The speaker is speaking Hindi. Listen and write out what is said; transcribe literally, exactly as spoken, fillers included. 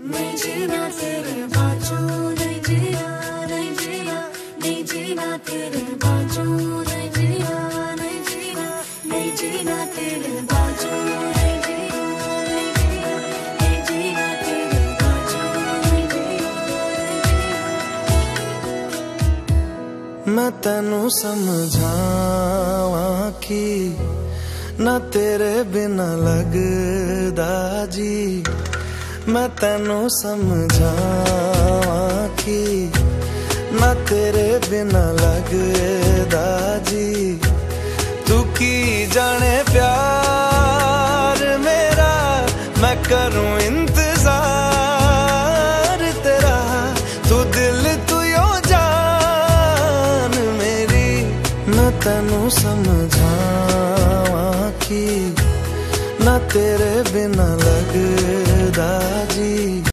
नहीं जीना तेरे बाजू, नहीं जीना, नहीं जीना, नहीं जीना तेरे बाजू, नहीं जीना, नहीं जीना, नहीं जीना तेरे बाजू, नहीं जीना, नहीं जीना, नहीं जीना तेरे बाजू, नहीं जीना, नहीं जीना। मैं तेनू समझावां कि ना तेरे बिना लगदा जी, मैं तेनू समझावां कि ना तेरे बिना लगदा जी। तू की जाने प्यार मेरा, मैं करूं इंतजार तेरा। तू दिल तू यो जान मेरी, मैं तेनू समझावां कि ना तेरे बिना लगदा जी।